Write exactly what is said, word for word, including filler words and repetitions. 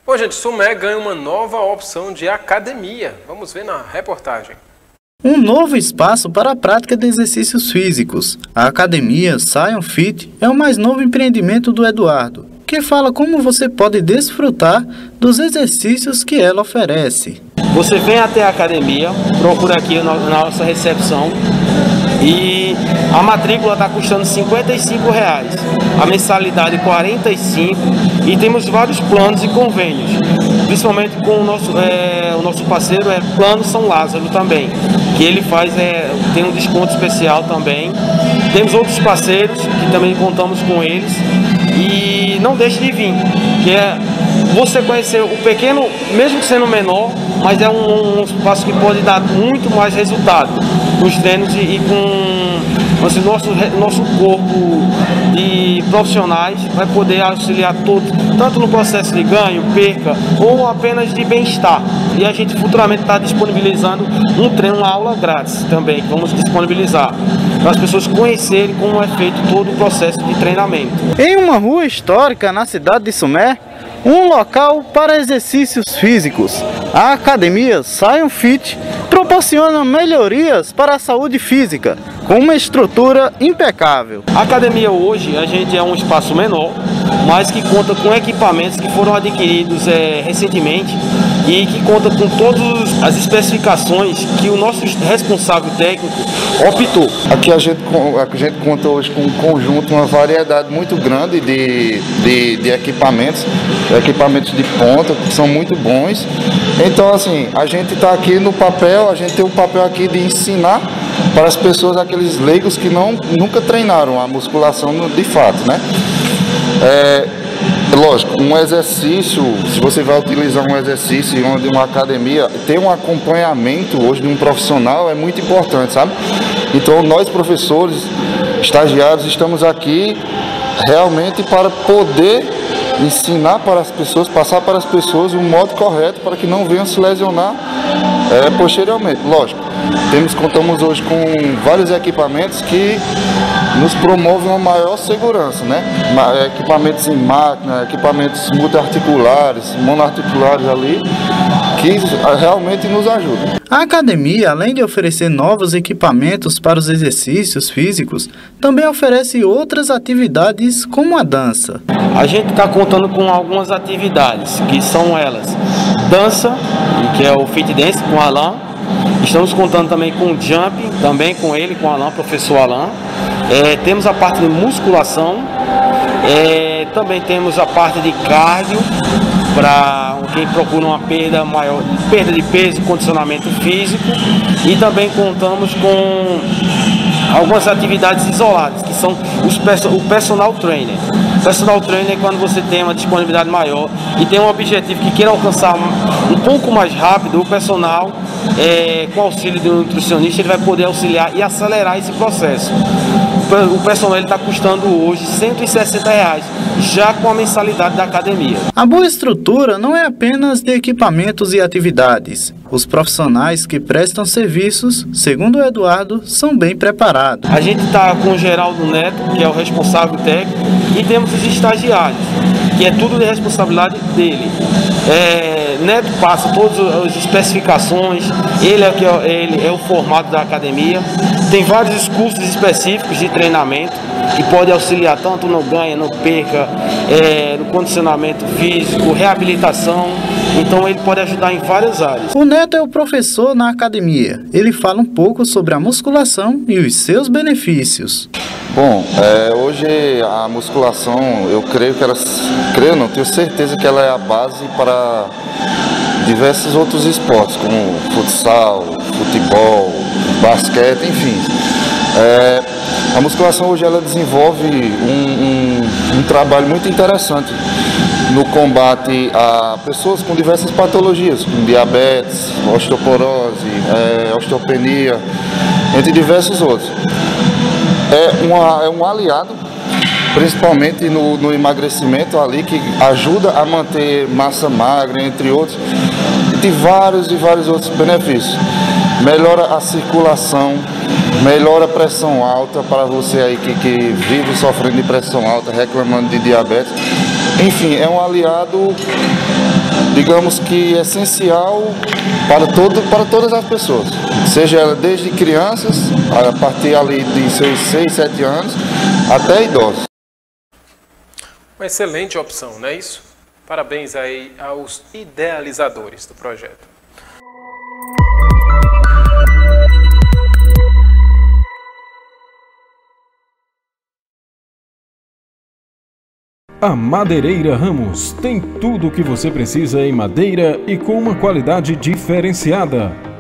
Bom, gente, Sumé ganha uma nova opção de academia. Vamos ver na reportagem. Um novo espaço para a prática de exercícios físicos. A academia Sion Fit é o mais novo empreendimento do Eduardo, que fala como você pode desfrutar dos exercícios que ela oferece. Você vem até a academia, procura aqui na nossa recepção e a matrícula está custando cinquenta e cinco reais, a mensalidade quarenta e cinco reais e temos vários planos e convênios, principalmente com o nosso, é, o nosso parceiro é Plano São Lázaro também, que ele faz, é, tem um desconto especial também. Temos outros parceiros que também contamos com eles e não deixe de vir, que é você conhecer o pequeno, mesmo sendo menor, mas é um, um espaço que pode dar muito mais resultado nos treinos e, e com assim, nosso, nosso corpo de profissionais vai poder auxiliar todos, tanto no processo de ganho, perca ou apenas de bem-estar. E a gente futuramente está disponibilizando um treino, uma aula grátis também, que vamos disponibilizar para as pessoas conhecerem como é feito todo o processo de treinamento. Em uma rua histórica na cidade de Sumé, um local para exercícios físicos, a academia Sion Fit proporciona melhorias para a saúde física, com uma estrutura impecável. A academia hoje, a gente é um espaço menor, mas que conta com equipamentos que foram adquiridos é, recentemente e que conta com todas as especificações que o nosso responsável técnico optou. Aqui a gente, a gente conta hoje com um conjunto, uma variedade muito grande de, de, de equipamentos, equipamentos de ponta, que são muito bons. Então, assim, a gente está aqui no papel, a gente tem o papel aqui de ensinar para as pessoas, aqueles leigos que não, nunca treinaram a musculação de fato, né? É, lógico, um exercício, se você vai utilizar um exercício onde uma academia tem um acompanhamento hoje de um profissional é muito importante, sabe? Então nós professores, estagiários, estamos aqui realmente para poder ensinar para as pessoas, passar para as pessoas o modo correto para que não venham se lesionar é, posteriormente. Lógico, temos, contamos hoje com vários equipamentos que nos promovem uma maior segurança, né? Equipamentos em máquina, equipamentos multiarticulares, monoarticulares ali, que realmente nos ajudam. A academia, além de oferecer novos equipamentos para os exercícios físicos, também oferece outras atividades como a dança. A gente está contando com algumas atividades, que são elas: dança, que é o Fit Dance com o Alan. Estamos contando também com o Jump, também com ele, com o Alan, professor Alan. É, temos a parte de musculação, é, também temos a parte de cardio, para quem procura uma perda maior, perda de peso, condicionamento físico, e também contamos com algumas atividades isoladas, que são os perso o personal trainer. O personal trainer é quando você tem uma disponibilidade maior e tem um objetivo que queira alcançar um pouco mais rápido, o personal, é, com auxílio do nutricionista, ele vai poder auxiliar e acelerar esse processo. O personal está custando hoje cento e sessenta reais, já com a mensalidade da academia. A boa estrutura não é apenas de equipamentos e atividades. Os profissionais que prestam serviços, segundo o Eduardo, são bem preparados. A gente está com o Geraldo Neto, que é o responsável técnico, e temos os estagiários, que é tudo de responsabilidade dele. É, Neto passa todas as especificações, ele é, que é, ele é o formado da academia, tem vários cursos específicos de treinamento que pode auxiliar tanto no ganho, no perca, é, no condicionamento físico, reabilitação, então ele pode ajudar em várias áreas. O Neto é o professor na academia, ele fala um pouco sobre a musculação e os seus benefícios. Bom, é, hoje a musculação, eu creio que ela, creio não, tenho certeza que ela é a base para diversos outros esportes, como futsal, futebol, basquete, enfim. É, a musculação hoje ela desenvolve um, um, um trabalho muito interessante no combate a pessoas com diversas patologias, como diabetes, osteoporose, é, osteopenia, entre diversos outros. É, uma, é um aliado, principalmente no, no emagrecimento ali, que ajuda a manter massa magra, entre outros, e tem vários e vários outros benefícios. Melhora a circulação, melhora a pressão alta para você aí que, que vive sofrendo de pressão alta, reclamando de diabetes. Enfim, é um aliado digamos que essencial para, todo, para todas as pessoas, seja ela desde crianças, a partir ali de seus seis, sete anos, até idosos. Uma excelente opção, não é isso? Parabéns aí aos idealizadores do projeto. A Madeireira Ramos tem tudo o que você precisa em madeira e com uma qualidade diferenciada.